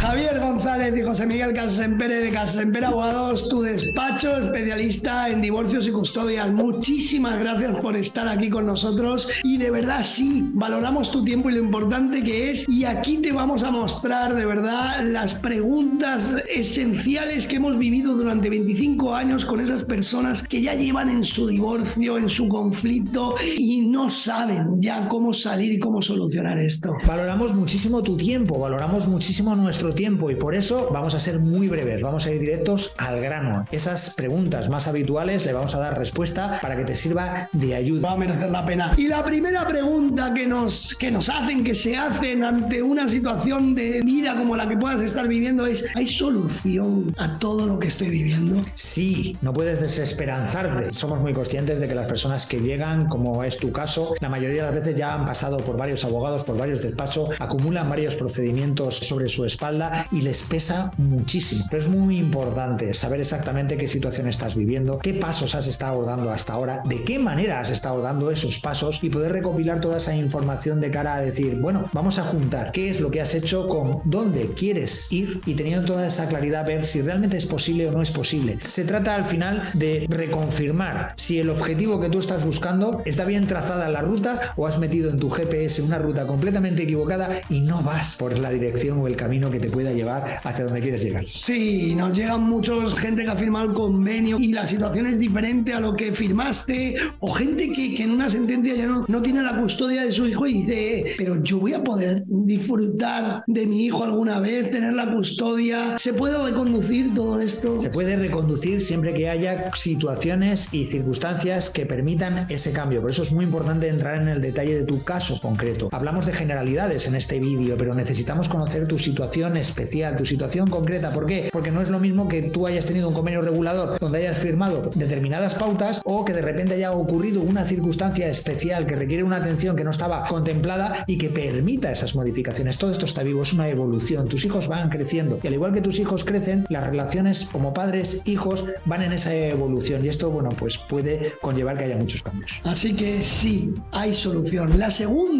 Javier González y José Miguel Casasempere de Casasempere Abogados, tu despacho especialista en divorcios y custodias. Muchísimas gracias por estar aquí con nosotros y de verdad sí, valoramos tu tiempo y lo importante que es, y aquí te vamos a mostrar de verdad las preguntas esenciales que hemos vivido durante 25 años con esas personas que ya llevan en su divorcio, en su conflicto y no saben ya cómo salir y cómo solucionar esto. Valoramos muchísimo tu tiempo, valoramos muchísimo nuestro tiempo y por eso vamos a ser muy breves, vamos a ir directos al grano. Esas preguntas más habituales le vamos a dar respuesta para que te sirva de ayuda. Va a merecer la pena. Y la primera pregunta que nos hacen, que se hacen ante una situación de vida como la que puedas estar viviendo es: ¿hay solución a todo lo que estoy viviendo? Sí, no puedes desesperanzarte. Somos muy conscientes de que las personas que llegan, como es tu caso, la mayoría de las veces ya han pasado por varios abogados, por varios despachos, acumulan varios procedimientos sobre su espalda y les pesa muchísimo. Pero es muy importante saber exactamente qué situación estás viviendo, qué pasos has estado dando hasta ahora, de qué manera has estado dando esos pasos y poder recopilar toda esa información de cara a decir, bueno, vamos a juntar qué es lo que has hecho con dónde quieres ir y teniendo toda esa claridad ver si realmente es posible o no es posible. Se trata al final de reconfirmar si el objetivo que tú estás buscando está bien trazada la ruta o has metido en tu GPS una ruta completamente equivocada y no vas por la dirección o el camino que te pueda llevar hacia donde quieres llegar. Sí, nos llegan muchos gente que ha firmado el convenio y la situación es diferente a lo que firmaste, o gente que en una sentencia ya no tiene la custodia de su hijo y dice, pero yo voy a poder disfrutar de mi hijo alguna vez, tener la custodia. ¿Se puede reconducir todo esto? Se puede reconducir siempre que haya situaciones y circunstancias que permitan ese cambio. Por eso es muy importante entrar en el detalle de tu caso concreto. Hablamos de generalidades en este vídeo, pero necesitamos conocer tu situación especial, tu situación concreta. ¿Por qué? Porque no es lo mismo que tú hayas tenido un convenio regulador donde hayas firmado determinadas pautas o que de repente haya ocurrido una circunstancia especial que requiere una atención que no estaba contemplada y que permita esas modificaciones. Todo esto está vivo, es una evolución. Tus hijos van creciendo y al igual que tus hijos crecen, las relaciones como padres, hijos van en esa evolución y esto, bueno, pues puede conllevar que haya muchos cambios. Así que sí, hay solución. La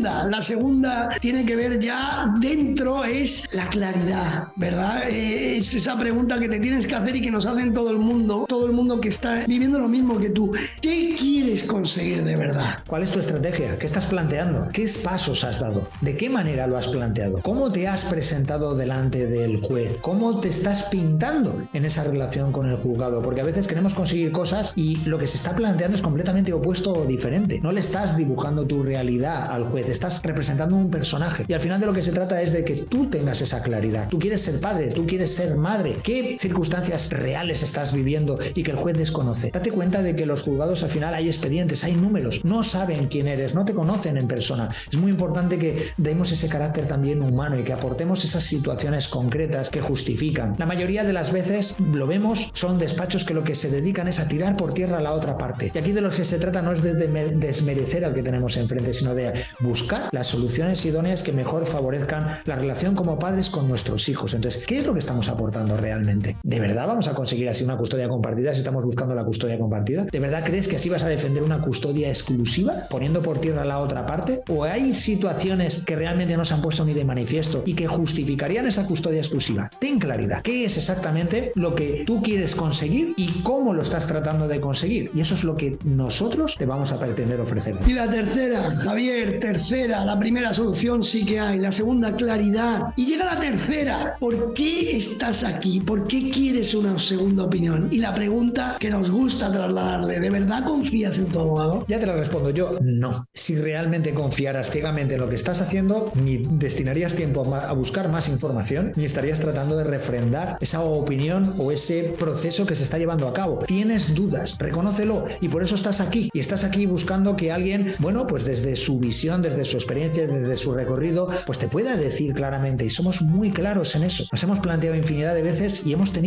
segunda tiene que ver ya dentro, es la claridad, ¿verdad? Es esa pregunta que te tienes que hacer y que nos hacen todo el mundo que está viviendo lo mismo que tú. ¿Qué quieres conseguir de verdad? ¿Cuál es tu estrategia? ¿Qué estás planteando? ¿Qué pasos has dado? ¿De qué manera lo has planteado? ¿Cómo te has presentado delante del juez? ¿Cómo te estás pintando en esa relación con el juzgado? Porque a veces queremos conseguir cosas y lo que se está planteando es completamente opuesto o diferente. No le estás dibujando tu realidad al juez, estás representando un personaje. Y al final de lo que se trata es de que tú tengas esa claridad. Tú quieres ser padre, tú quieres ser madre. ¿Qué circunstancias reales estás viviendo y que el juez desconoce? Date cuenta de que los juzgados al final hay expedientes, hay números, no saben quién eres, no te conocen en persona. Es muy importante que demos ese carácter también humano y que aportemos esas situaciones concretas que justifican. La mayoría de las veces lo vemos, son despachos que lo que se dedican es a tirar por tierra a la otra parte. Y aquí de lo que se trata no es de desmerecer al que tenemos enfrente, sino de buscar las soluciones idóneas que mejor favorezcan la relación como padres con nuestros hijos. Entonces, ¿qué es lo que estamos aportando realmente? ¿De verdad vamos a conseguir así una custodia compartida si estamos buscando la custodia compartida? ¿De verdad crees que así vas a defender una custodia exclusiva poniendo por tierra a la otra parte? ¿O hay situaciones que realmente no se han puesto ni de manifiesto y que justificarían esa custodia exclusiva? Ten claridad. ¿Qué es exactamente lo que tú quieres conseguir y cómo lo estás tratando de conseguir? Y eso es lo que nosotros te vamos a pretender ofrecer. Y la tercera, Javier, la primera solución sí que hay, la segunda, claridad. Y llega la tercera, ¿por qué estás aquí? ¿Por qué quieres una segunda opinión? Y la pregunta que nos gusta trasladarle, ¿de verdad confías en tu abogado? Ya te la respondo yo, no. Si realmente confiaras ciegamente en lo que estás haciendo, ni destinarías tiempo a buscar más información, ni estarías tratando de refrendar esa opinión o ese proceso que se está llevando a cabo. Tienes dudas, reconócelo, y por eso estás aquí. Y estás aquí buscando que alguien, bueno, pues desde su visión, desde su experiencia, desde su recorrido, pues te pueda decir claramente, y somos muy claros en eso. Nos hemos planteado infinidad de veces y hemos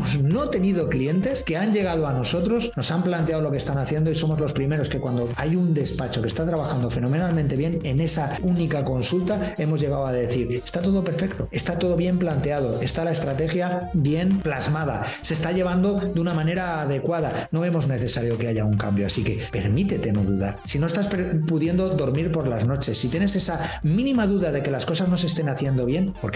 no tenido clientes que han llegado a nosotros, nos han planteado lo que están haciendo y somos los primeros que cuando hay un despacho que está trabajando fenomenalmente bien, en esa única consulta hemos llegado a decir, está todo perfecto, está todo bien planteado, está la estrategia bien plasmada, se está llevando de una manera adecuada, no vemos necesario que haya un cambio, así que permítete no dudar. Si no estás pudiendo dormir por las noches, si tienes esa mínima duda de que las cosas no se estén haciendo bien, ¿por qué no?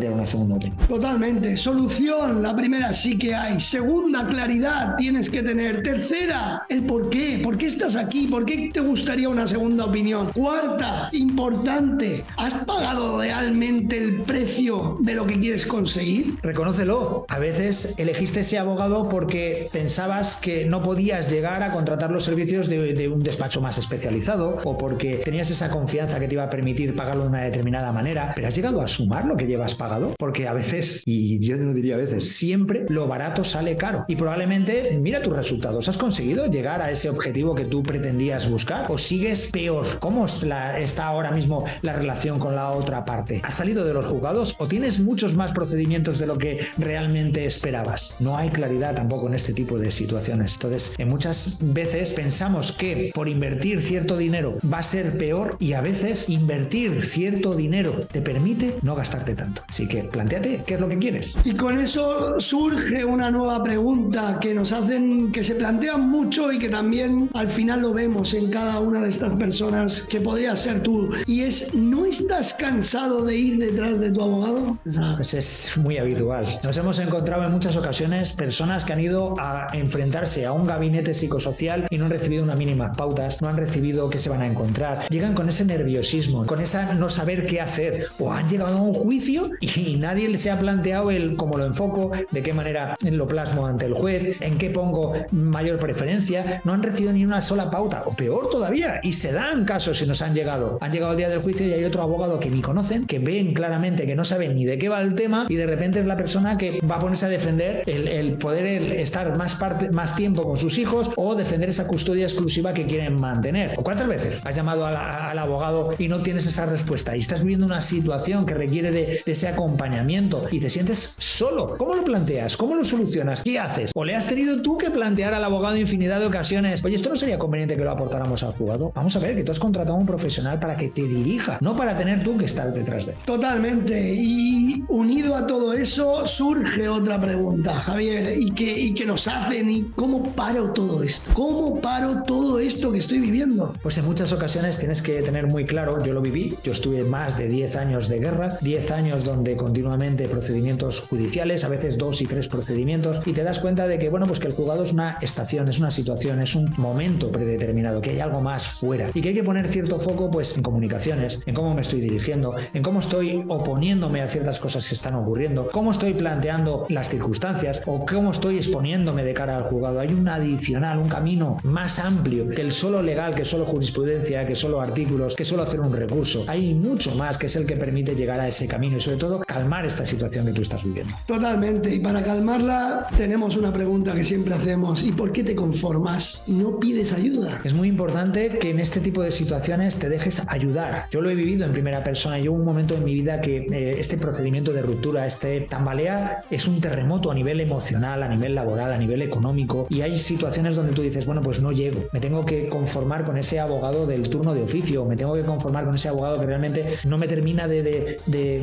plantear una segunda opinión. Totalmente. Solución, la primera sí que hay. Segunda, claridad tienes que tener. Tercera, el por qué. ¿Por qué estás aquí? ¿Por qué te gustaría una segunda opinión? Cuarta, importante, ¿has pagado realmente el precio de lo que quieres conseguir? Reconócelo. A veces elegiste ese abogado porque pensabas que no podías llegar a contratar los servicios de un despacho más especializado, o porque tenías esa confianza que te iba a permitir pagarlo de una determinada manera, pero has llegado a sumar lo que llevas pagado, porque a veces, y yo no diría a veces, siempre lo barato sale caro, y probablemente mira tus resultados. ¿Has conseguido llegar a ese objetivo que tú pretendías buscar, o sigues peor? ¿Cómo está ahora mismo la relación con la otra parte? ¿Has salido de los juzgados o tienes muchos más procedimientos de lo que realmente esperabas? No hay claridad tampoco en este tipo de situaciones. Entonces, muchas veces pensamos que por invertir cierto dinero va a ser peor, y a veces invertir cierto dinero te permite no gastarte tanto. Así que plantéate qué es lo que quieres. Y con eso surge una nueva pregunta que nos hacen, que se plantean mucho y que también al final lo vemos en cada una de estas personas, que podría ser tú, y es: ¿no estás cansado de ir detrás de tu abogado? Pues es muy habitual. Nos hemos encontrado en muchas ocasiones personas que han ido a enfrentarse a un gabinete psicosocial y no han recibido unas mínimas pautas, no han recibido qué se van a encontrar. Llegan con ese nerviosismo, con esa no saber qué hacer, o han llegado a un juicio y nadie les ha planteado el cómo lo enfoco, de qué manera lo plasmo ante el juez, en qué pongo mayor preferencia. No han recibido ni una sola pauta, o peor todavía, y se dan casos si nos han llegado el día del juicio y hay otro abogado que ni conocen, que ven claramente que no saben ni de qué va el tema, y de repente es la persona que va a ponerse a defender el poder estar más tiempo con sus hijos, o defender esa custodia exclusiva que quieren mantener. ¿O cuántas veces has llamado al abogado y no tienes esa respuesta, y estás viviendo una situación que requiere de ese acompañamiento y te sientes solo? ¿Cómo lo planteas? ¿Cómo lo solucionas? ¿Qué haces? ¿O le has tenido tú que plantear al abogado infinidad de ocasiones: oye, esto no sería conveniente que lo aportáramos al juzgado? Vamos a ver, que tú has contratado a un profesional para que te dirija, no para tener tú que estar detrás de él. Totalmente. Y unido a todo eso surge otra pregunta, Javier, y que nos hacen: ¿y cómo paro todo esto? ¿Cómo paro todo esto que estoy viviendo? Pues en muchas ocasiones tienes que tener muy claro, yo lo viví, yo estuve más de 10 años de guerra, 10 años donde continuamente procedimientos judiciales, a veces 2 y 3 procedimientos, y te das cuenta de que, bueno, pues que el juzgado es una estación, es una situación, es un momento predeterminado, que hay algo más fuera, y que hay que poner cierto foco pues en comunicaciones, en cómo me estoy dirigiendo, en cómo estoy oponiéndome a ciertas cosas que están ocurriendo, cómo estoy planteando las circunstancias, o cómo estoy exponiéndome de cara al juzgado. Hay un adicional, un camino más amplio que el solo legal, que solo jurisprudencia, que solo artículos, que solo hacer un recurso. Hay mucho más que es el que permite llegar a ese camino y sobre todo calmar esta situación que tú estás viviendo. Totalmente. Y para calmarla tenemos una pregunta que siempre hacemos: ¿y por qué te conformas y no pides ayuda? Es muy importante que en este tipo de situaciones te dejes ayudar. Yo lo he vivido en primera persona. Yo hubo un momento en mi vida que este procedimiento de ruptura, este tambalea, es un terremoto a nivel emocional, a nivel laboral, a nivel económico, y hay situaciones donde tú dices: bueno, pues no llego, me tengo que conformar con ese abogado del turno de oficio, me tengo que conformar con ese abogado que realmente no me termina de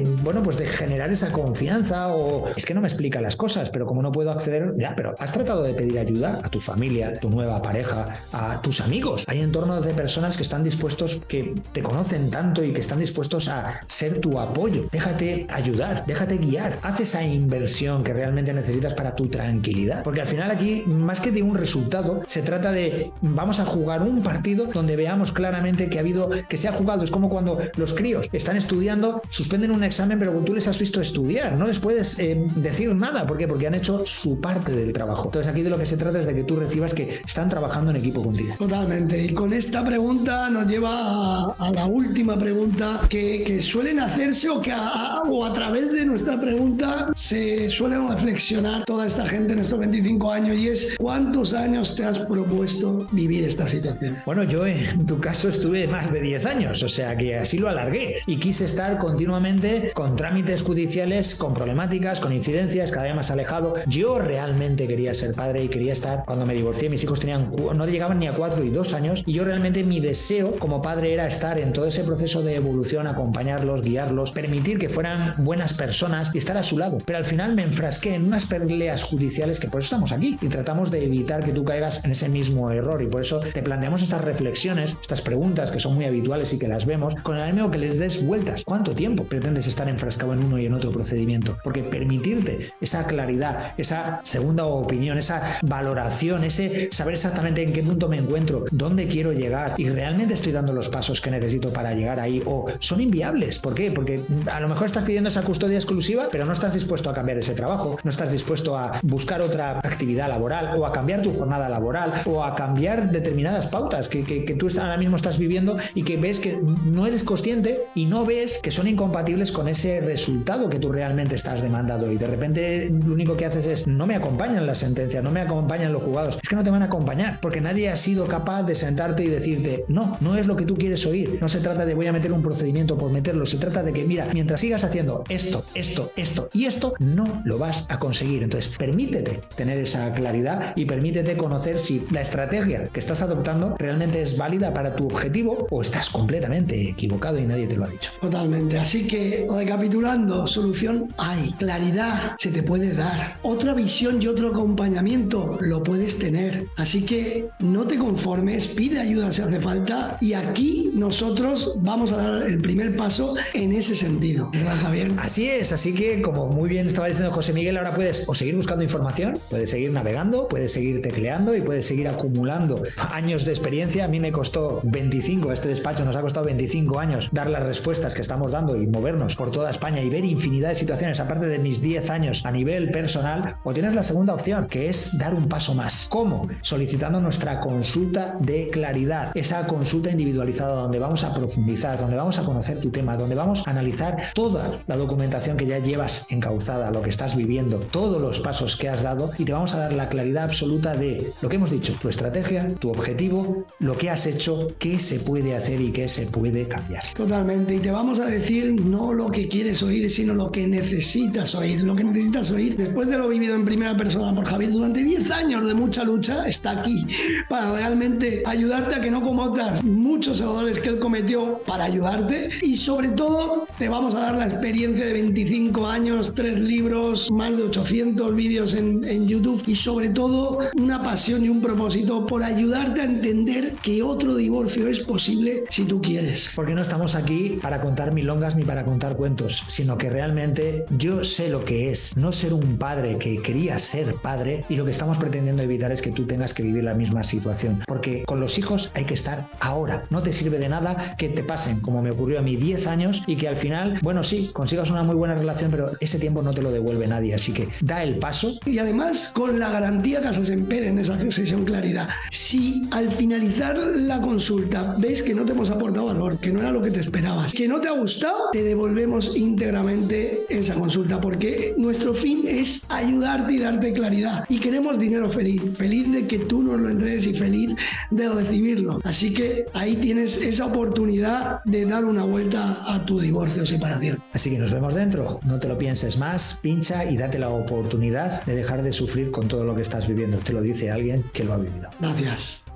generar esa confianza, o es que no me explica las cosas, pero como no puedo acceder, ya, pero has tratado de pedir ayuda a tu familia, a tu nueva pareja, a tus amigos. Hay entornos de personas que están dispuestos, que te conocen tanto y que están dispuestos a ser tu apoyo. Déjate ayudar, déjate guiar, haz esa inversión que realmente necesitas para tu tranquilidad, porque al final aquí, más que de un resultado, se trata de: vamos a jugar un partido donde veamos claramente que se ha jugado. Es como cuando los críos están estudiando, suspenden un examen, pero tú les has visto estudiar, no les puedes decir nada. ¿Por qué? Porque han hecho su parte del trabajo. Entonces aquí de lo que se trata es de que tú recibas que están trabajando en equipo contigo. Totalmente. Y con esta pregunta nos lleva a la última pregunta que suelen hacerse, o a través de nuestra pregunta se suelen reflexionar toda esta gente en estos 25 años, y es: ¿cuántos años te has propuesto vivir esta situación? Bueno, yo en tu caso estuve más de 10 años, o sea que así lo alargué, y quise estar continuamente con trámites judiciales, con problemáticas, con incidencias, cada vez más alejado. Yo realmente quería ser padre y quería estar. Cuando me divorcié, mis hijos no llegaban ni a 4 y 2 años, y yo realmente mi deseo como padre era estar en todo ese proceso de evolución, acompañarlos, guiarlos, permitir que fueran buenas personas, personas y estar a su lado. Pero al final me enfrasqué en unas peleas judiciales, que por eso estamos aquí y tratamos de evitar que tú caigas en ese mismo error, y por eso te planteamos estas reflexiones, estas preguntas que son muy habituales y que las vemos, con el ánimo que les des vueltas. ¿Cuánto tiempo pretendes estar enfrascado en uno y en otro procedimiento? Porque permitirte esa claridad, esa segunda opinión, esa valoración, ese saber exactamente en qué punto me encuentro, dónde quiero llegar y realmente estoy dando los pasos que necesito para llegar ahí, o son inviables. ¿Por qué? Porque a lo mejor estás pidiendo esa custodia exclusiva, pero no estás dispuesto a cambiar ese trabajo, no estás dispuesto a buscar otra actividad laboral, o a cambiar tu jornada laboral, o a cambiar determinadas pautas que tú ahora mismo estás viviendo y que ves que no eres consciente y no ves que son incompatibles con ese resultado que tú realmente estás demandando, y de repente lo único que haces es: no me acompañan las sentencias, no me acompañan los juzgados. Es que no te van a acompañar porque nadie ha sido capaz de sentarte y decirte: no es lo que tú quieres oír. No se trata de voy a meter un procedimiento por meterlo, se trata de que, mira, mientras sigas haciendo esto y esto, no lo vas a conseguir. Entonces permítete tener esa claridad y permítete conocer si la estrategia que estás adoptando realmente es válida para tu objetivo o estás completamente equivocado y nadie te lo ha dicho. Totalmente. Así que, recapitulando, solución hay, claridad se te puede dar, otra visión y otro acompañamiento lo puedes tener. Así que no te conformes, pide ayuda si hace falta, y aquí nosotros vamos a dar el primer paso en ese sentido, ¿verdad, Javier? Así es, así que como muy bien estaba diciendo José Miguel, ahora puedes o seguir buscando información, puedes seguir navegando, puedes seguir tecleando y puedes seguir acumulando años de experiencia. A mí me costó 25, este despacho nos ha costado 25 años dar las respuestas que estamos dando y movernos por toda España y ver infinidad de situaciones, aparte de mis 10 años a nivel personal. O tienes la segunda opción, que es dar un paso más. ¿Cómo? Solicitando nuestra consulta de claridad, esa consulta individualizada donde vamos a profundizar, donde vamos a conocer tu tema, donde vamos a analizar toda la documentación que ya llevas encauzada, lo que estás viviendo, todos los pasos que has dado, y te vamos a dar la claridad absoluta de lo que hemos dicho, tu estrategia, tu objetivo, lo que has hecho, qué se puede hacer y qué se puede cambiar. Totalmente, y te vamos a decir no lo que quieres oír, sino lo que necesitas oír. Lo que necesitas oír, después de lo vivido en primera persona por Javier durante 10 años de mucha lucha, está aquí para realmente ayudarte a que no cometas muchos errores que él cometió, para ayudarte, y sobre todo te vamos a dar la experiencia de 25 años, 3 libros, más de 800 vídeos en YouTube, y sobre todo una pasión y un propósito por ayudarte a entender que otro divorcio es posible si tú quieres. Porque no estamos aquí para contar milongas ni para contar cuentos, sino que realmente yo sé lo que es no ser un padre que quería ser padre, y lo que estamos pretendiendo evitar es que tú tengas que vivir la misma situación, porque con los hijos hay que estar ahora. No te sirve de nada que te pasen, como me ocurrió a mí, 10 años y que al final, bueno, sí, consigas una muy buena relación, pero ese tiempo no te lo devuelve nadie. Así que da el paso. Y además, con la garantía Casas Empere en esa sesión claridad, si al finalizar la consulta ves que no te hemos aportado valor, que no era lo que te esperabas, que no te ha gustado, te devolvemos íntegramente esa consulta, porque nuestro fin es ayudarte y darte claridad, y queremos dinero feliz de que tú nos lo entregues y feliz de recibirlo. Así que ahí tienes esa oportunidad de dar una vuelta a tu divorcio o separación. Así que nos vemos dentro. No te lo pienses más, pincha y date la oportunidad de dejar de sufrir con todo lo que estás viviendo. Te lo dice alguien que lo ha vivido. Gracias.